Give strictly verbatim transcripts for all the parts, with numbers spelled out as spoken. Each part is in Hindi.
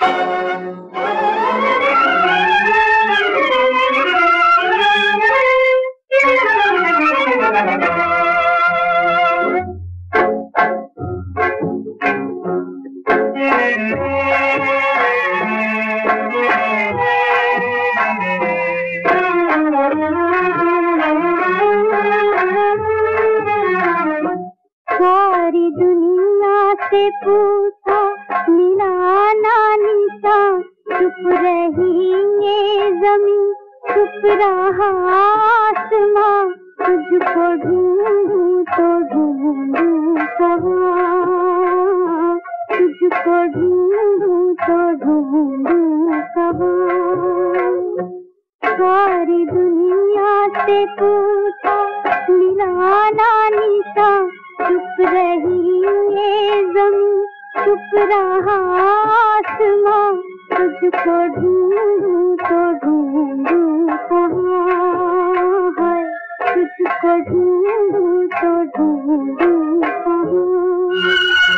सारी दुनिया से पूछा मिला ना निशा, चुप रही ये जमीन चुप रहा आसमां, तुझको ढूंढूं तो ढूंढूं कहाँ, तुझको ढूंढूं तो ढूंढूं कहाँ। सारी दुनिया से पूछा मिला ना निशा, चुप रही ये जमीन चुप रहा आसमां, तुझको ढूंढूं तो ढूंढूं कहाँ है, तुझको ढूंढूं तो ढूंढूं कहाँ।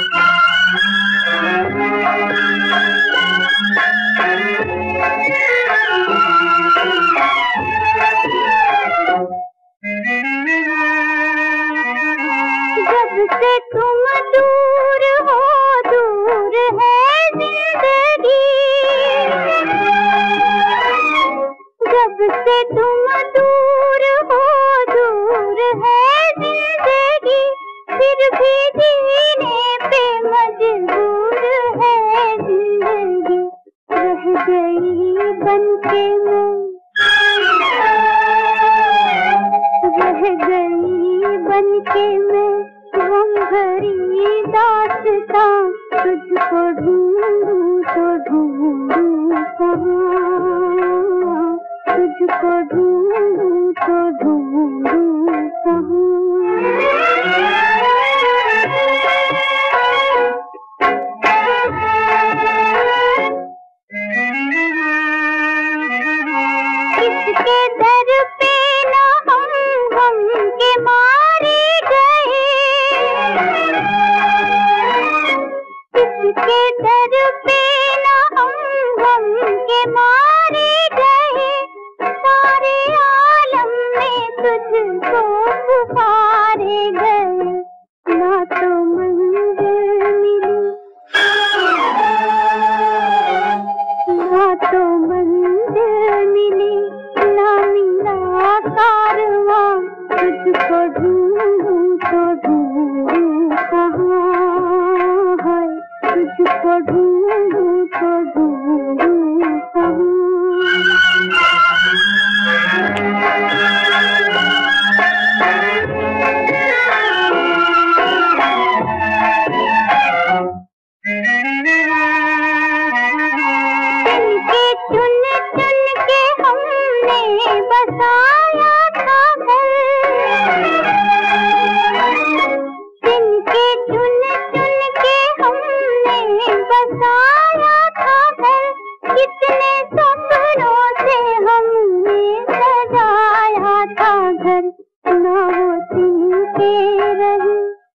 जब से तुम दूर हो दूर है जिंदगी, जब से तुम दूर हो दूर है जिंदगी, फिर भी जीने पे मजबूर है जिंदगी। रह गई बनके मैं, रह गई बनके मैं गम भरी दास्तां, तुझको ढूंढूं तो ढूंढूं कहाँ, तुझको ढूंढूं तो ढूंढूं कहाँ। किसके दर पे ना हम हम के मारे गए, किसके दर पे ना हम हम के मारे गए, सारे आलम में तुझको पुकारे गए। ना तो मंजिल मिली, ना तो मंजिल मिली, ना मिला कारवां, तुझको ढूंढूं तो ढूंढूं कहाँ है, तुझको ढूंढूं तो ढूंढूं कहाँ। जिनके चुन चुन के हमने बसाया था घर, जिनके चुन चुन के हमने बसाया था घर, कितने सपनों से हमने सजाया था घर। ना वो तिनके रहे,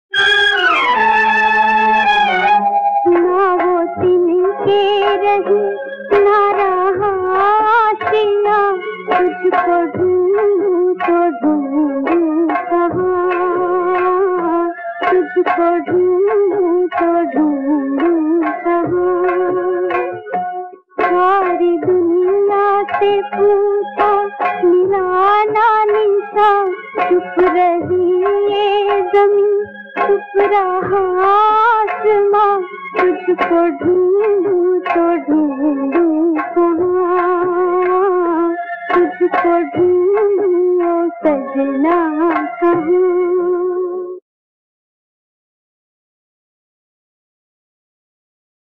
ना वो तिनके रहे, ना रहा आशिना, तुझको ढूंढूं तो ढूंढूं कहाँ, तुझको ढूंढूं तो ढूंढूं कहाँ। सारी दुनिया से पूछा मिला ना निशा, चुप रही ये जमीन चुप रहा आसमां, तुझको ढूंढूं तो ढूंढूं कहाँ, तुझको ढूंढूं ओ सजना कहाँ।